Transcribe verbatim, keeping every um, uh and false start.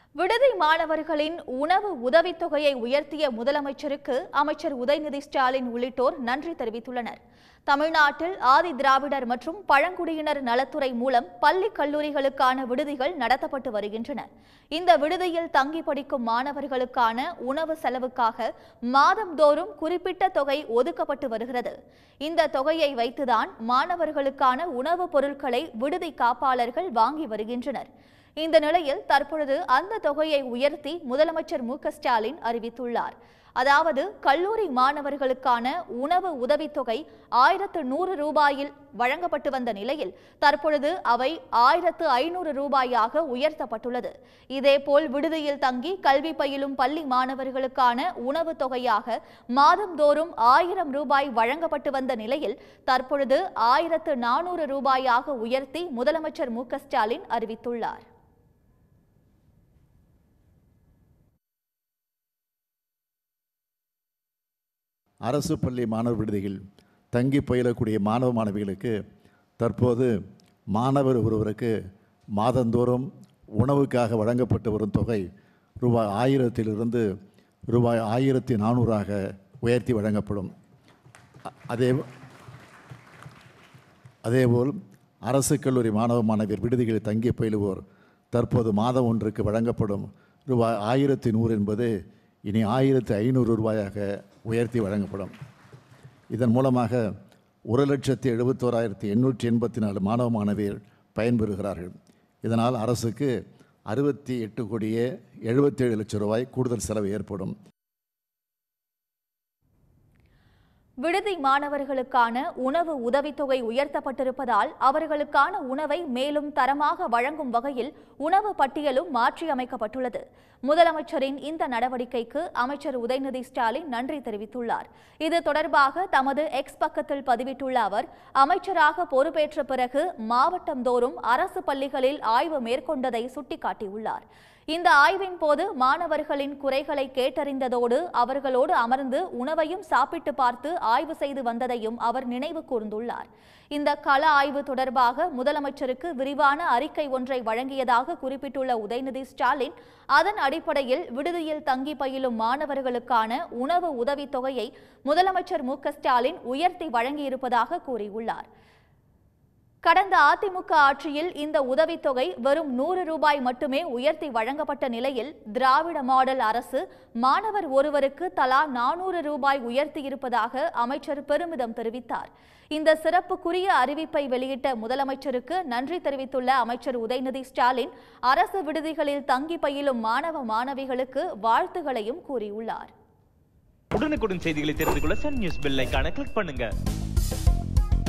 விடுதி மாணவர்களின் உணவு உதவித்தொகையை உயர்த்திய முதலமைச்சருக்கு அமைச்சர் உதயநிதி ஸ்டாலின் உள்ளிட்டோர் நன்றி தெரிவித்துள்ளனர். தமிழ்நாட்டில் ஆதி திராவிடர் மற்றும் பழங்குடியினர் நலத்துறை மூலம் பள்ளி கல்லூரிகளுக்கான விடுதிகள் நடத்தப்பட்டு வருகின்றன. இந்த விடுதியில் தங்கி படிக்கும் மாணவர்களுக்கான உணவு செலவுக்காக மாதந்தோறும் குறிப்பிட்ட தொகை ஒதுக்கப்பட்டு வருகிறது. இந்த தொகையை வைத்துதான் மாணவர்களுக்கான உணவுப் பொருட்களை விடுதி காப்பாளர்கள் வாங்கி வருகின்றனர். இந்த நிலையில் தற்பொழுது அந்த தொகையை உயர்த்தி முதலமைச்சர் மு க ஸ்டாலின் அறிவித்துள்ளார். அதாவது கல்லூரி மாணவர்களுக்கான உணவு உதவித்தொகை ஆயிரத்து நூறு ரூபாயில் வழங்கப்பட்டு வந்த நிலையில் தற்பொழுது அவை ஆயிரத்து ஐநூறு ரூபாயாக உயர்த்தப்பட்டுள்ளது. இதேபோல் விடுதியில் தங்கி கல்வி பயிலும் பள்ளி மாணவர்களுக்கான உணவு தொகையாக மாதந்தோறும் ஆயிரம் ரூபாய் வழங்கப்பட்டு வந்த நிலையில் தற்பொழுது ஆயிரத்து நானூறு ரூபாயாக உயர்த்தி முதலமைச்சர் மு க ஸ்டாலின் அறிவித்துள்ளார். அரசு பள்ளி மாணவர் விடுதியில் தங்கி பயிலக்கூடிய மாணவ மாணவிகளுக்கு தற்போது மாணவர் ஒருவருக்கு மாதந்தோறும் உணவுக்காக வழங்கப்பட்டு வரும் தொகை ரூபாய் ஆயிரத்திலிருந்து ரூபாய் ஆயிரத்தி நானூறாக உயர்த்தி வழங்கப்படும். அதே அதேபோல் அரசு கல்லூரி மாணவ மாணவியர் விடுதிகளில் தங்கி பயிலுவோர் தற்போது மாதம் ஒன்றுக்கு வழங்கப்படும் ரூபாய் ஆயிரத்தி நூறு என்பது இனி ஆயிரத்தி ஐநூறு ரூபாயாக உயர்த்தி வழங்கப்படும். இதன் மூலமாக ஒரு லட்சத்தி எழுபத்தோராயிரத்தி எண்ணூற்றி எண்பத்தி நாலு மாணவ மாணவியர் பயன்பெறுகிறார்கள். இதனால் அரசுக்கு அறுபத்தி எட்டு கோடியே எழுபத்தேழு லட்சம் ரூபாய் கூடுதல் செலவு ஏற்படும். விடுதி மாணவர்களுக்கான உணவு உதவித்தொகை உயர்த்தப்பட்டிருப்பதால் அவர்களுக்கான உணவை மேலும் தரமாக வழங்கும் வகையில் உணவு பட்டியலும் மாற்றியமைக்கப்பட்டுள்ளது. முதலமைச்சரின் இந்த நடவடிக்கைக்கு அமைச்சர் உதயநிதி ஸ்டாலின் நன்றி தெரிவித்துள்ளார். இது தொடர்பாக தமது எக்ஸ் பக்கத்தில் பதிவிட்டுள்ள அவர், அமைச்சராக பொறுப்பேற்ற பிறகு மாவட்டந்தோறும் அரசு பள்ளிகளில் ஆய்வு மேற்கொண்டதை சுட்டிக்காட்டியுள்ளார். இந்த ஆய்வின் போது மாணவர்களின் குறைகளை கேட்டறிந்ததோடு அவர்களோடு அமர்ந்து உணவையும் சாப்பிட்டு பார்த்து ஆய்வு செய்து வந்ததையும் அவர் நினைவு கூர்ந்துள்ளார். இந்த கள ஆய்வு தொடர்பாக முதலமைச்சருக்கு விரிவான அறிக்கை ஒன்றை வழங்கியதாக குறிப்பிட்டுள்ள உதயநிதி ஸ்டாலின், அதன் அடிப்படையில் விடுதியில் தங்கி பயிலும் மாணவர்களுக்கான உணவு உதவித்தொகையை முதலமைச்சர் மு க ஸ்டாலின் உயர்த்தி வழங்கியிருப்பதாக கூறியுள்ளார். கடந்த அதிமுக ஆட்சியில் இந்த உதவித்தொகை வெறும் நூறு ரூபாய் மட்டுமே உயர்த்தி வழங்கப்பட்ட நிலையில் திராவிட மாடல் அரசு மாணவர் ஒருவருக்கு தலா நானூறு ரூபாய் உயர்த்தியிருப்பதாக அமைச்சர் பெருமிதம் தெரிவித்தார். இந்த சிறப்புக்குரிய அறிவிப்பை வெளியிட்ட முதலமைச்சருக்கு நன்றி தெரிவித்துள்ள அமைச்சர் உதயநிதி ஸ்டாலின், அரசு விடுதிகளில் தங்கி பயிலும் மாணவ மாணவிகளுக்கு வாழ்த்துகளையும் கூறியுள்ளார். உடனுக்குடன் செய்திகளை தெரிந்து கொள்ள சன் நியூஸ் பெல் ஐகானை கிளிக் பண்ணுங்க.